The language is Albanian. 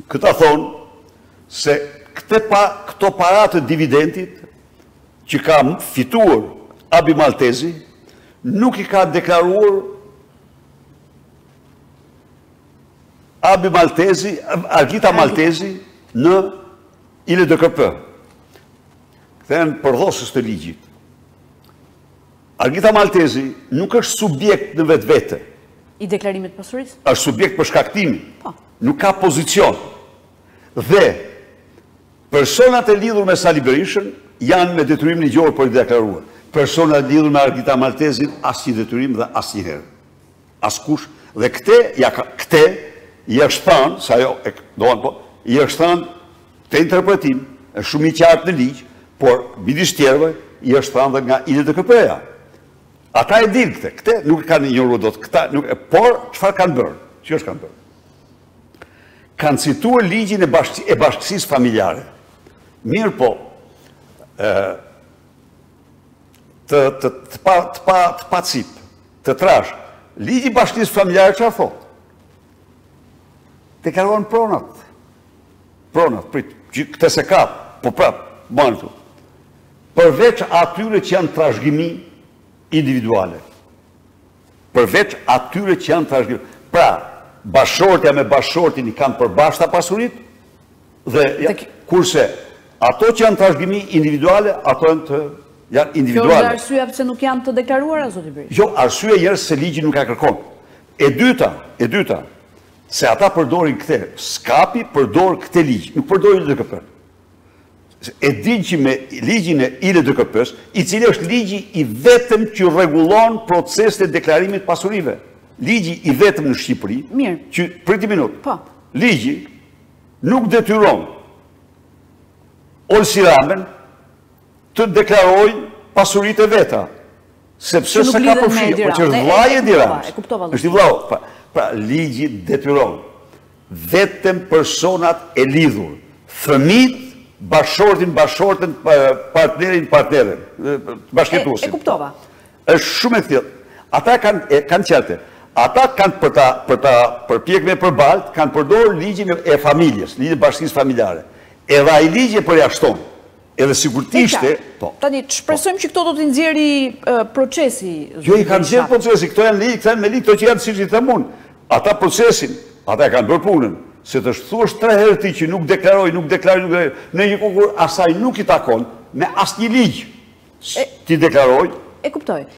Këta thonë se këto paratë dividendit që ka fituar Abi Maltezi nuk i ka deklaruar Abi Maltezi, Argita Maltezi në ILDKP. Këthejnë përdhosës të ligjit. Argita Maltezi nuk është subjekt në vetë vete. I deklarimit pasurisë? Është subjekt për shkaktimi. Nuk ka pozicion. Dhe personat e lidhur me Sali Berishën janë me detyrim ligjor për i deklaruar. Personat e lidhur me Argita Maltezin asnjë detyrim dhe asnjëherë. Askush. Dhe këte i është thënë, sa jo, i është thënë të interpretim, është shumë i qartë në ligj, por midis tjerëve i është thënë dhe nga ILDKP-ja. Ata e dinë këte nuk e kanë injoruar dot, por çfarë kanë bërë? Që është kanë bërë? Kanë cituar ligjin e bashkësisë familjare. Mirë po, të pa cip, të trash, ligji i bashkësisë familjare çfarë thotë? Deklaruan pronat. Këte se ka, po prap, banë tu. Përveç atyre që janë trashëgimi individuale. Përveç atyre që janë trashëgimi. Pra, bashortja me bashortin i kanë përbashkëta pasurit, dhe kurse ato që janë trashëgimi individuale, ato janë individuale. Kjo është arsyeja pse nuk janë të deklaruara, zoti Berisha? Jo, arsyeja njerëz se ligji nuk ka kërkon. E dyta, se ata përdorin këte, skapi përdor këte ligj, nuk përdorin ILDKP. E din që me ligjin e ILDKP-s, i cili është ligji i vetëm që rregullon procesin e deklarimit pasurive. Ligji i vetëm në Shqipëri, që priti minut, ligji nuk detyron Olsi Ramen të deklaroj pasurit e veta, sepse se ka përfshirë, por që është vllai i Ramës. Është i vllau. Pra, ligji detyron vetëm personat e lidhur, fëmijët, bashortin, partnerin, bashkëtuesin. E kuptova. Është shumë e thjellë. Ata kanë qelte. Ata kanë për pjekme për baltë, kanë përdorur ligjin e familjes, ligjin e bashkësisë familjare. Edhe ai ligj e përjashton. Edhe sikur të ishte, tani shpresojmë që këto do t'i nxjerrë procesi. Jo, i kanë nxjerrë procesi, këto janë ligj, këto me ligj, këto që janë siç i them unë. Ata procesin, ata e kanë bërë punën, se të thuash 3 herë ti që nuk deklaroj, në një konkur asaj nuk i takon me asnjë ligj ti deklaroj. E kuptoj.